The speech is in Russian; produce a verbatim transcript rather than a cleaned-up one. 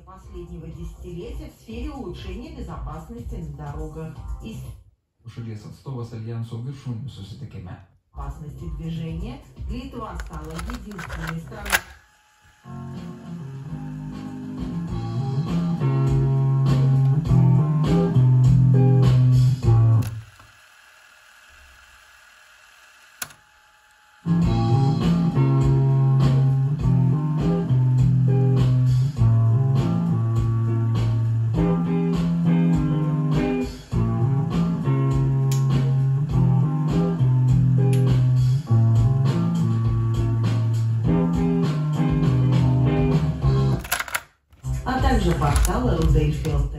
последнего десятилетия в сфере улучшения безопасности на дорогах и šalies atstovas Aljanso viršūnių susitikime. Безопасности движения Литва стала единственной страной. А также портал эл дэ эл пи эл тэ.